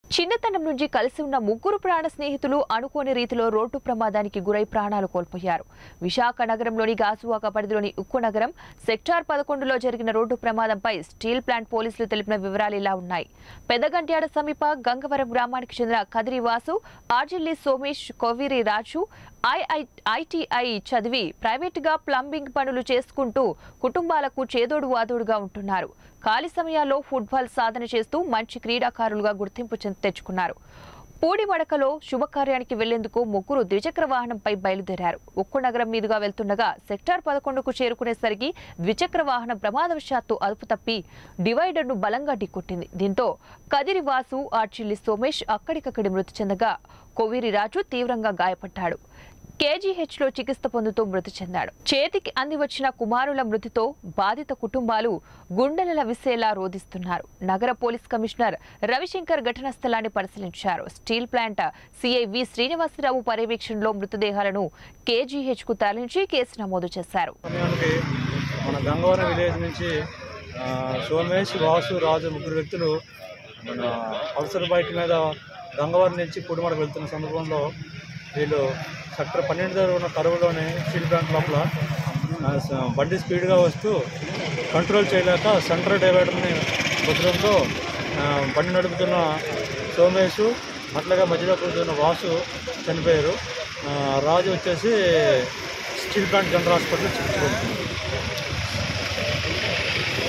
చిన్నతనం నుంచి కలిసి ఉన్న ముగ్గురు ప్రాణ స్నేహితులు అనుకోని రీతిలో రోడ్డు ప్రమాదానికి గురై ప్రాణాలు కోల్పోయారు. విశాఖ నగరంలోని గాజువాక పరిధిలోని ఉక్కు నగరం సెక్టార్ 11లో జరిగిన రోడ్డు ప్రమాదంపై స్టీల్ ప్లాంట్ పోలీసులు తెలిపిన వివరాలు ఇలా ఉన్నాయి. పెద్దగంట్యాడ సమీప గంగవరం గ్రామానికి చెందిన కదిరి వాసు, ఆర్జిల్లి సోమేష్, కోవిరి రాజు ఐటీఐ చదివి ప్రైవేటుగా ప్లంబింగ్ పనులు చేసుకుంటూ కుటుంబాలకు చేదోడు వాదోడుగా ఉంటున్నారు. ఖాళీ సమయాల్లో ఫుట్బాల్ సాధన చేస్తూ మంచి క్రీడాకారులుగా గుర్తింపు తెచ్చుకున్నారు. పూడిమడకలో శుభకార్యానికి వెళ్లేందుకు ముగ్గురు ద్విచక్ర వాహనంపై బయలుదేరారు. ఉక్కు నగరం మీదుగా వెళ్తుండగా సెక్టార్ 11కు చేరుకునేసరికి ద్విచక్ర వాహనం ప్రమాదవశాత్తు అదుపు తప్పి డివైడర్ను బలంగా ఢీకొట్టింది. దీంతో కదిరి వాసు, ఆర్చిల్లి సోమేష్ అక్కడికక్కడి మృతి చెందగా కోవిరి రాజు తీవ్రంగా గాయపడ్డాడు. కేజీహెచ్లో చికిత్స పొందుతూ మృతి చెందాడు. చేతికి అంది వచ్చిన కుమారుల మృతితో బాధిత కుటుంబాలు గుండెల విసేలా రోధిస్తున్నారు. నగర పోలీస్ కమిషనర్ రవిశంకర్ ఘటనా స్థలాన్ని పరిశీలించారు. Steel plant CI V Srinivasarao పర్యవేక్షణలో మృతదేహాలను కేజీహెచ్కు తరలించి కేసు నమోదు చేశారు. మన గంగవరం విలేజ్ నుంచి సోమేష్, వాసు, రాజు ముగ్గురు వ్యక్తులు మన అవసర బైక్ మీద గంగవరం నుంచి పూడిమడకు వెళ్తున్న సందర్భంలో వీళ్ళు సెక్టర్ 12 దగ్గర ఉన్న కరువులోని స్టీల్ ప్లాంట్ లోపల బండి స్పీడ్గా వస్తూ కంట్రోల్ చేయలేక సెంటర్ డివైడర్ని కుదరంతో బండి నడుపుతున్న సోమేష్, అట్లాగే మధ్యలో కూర్చున్న వాసు చనిపోయారు. రాజు వచ్చేసి స్టీల్ ప్లాంట్ జనరల్ హాస్పిటల్ చికిత్స పొందుతున్నారు.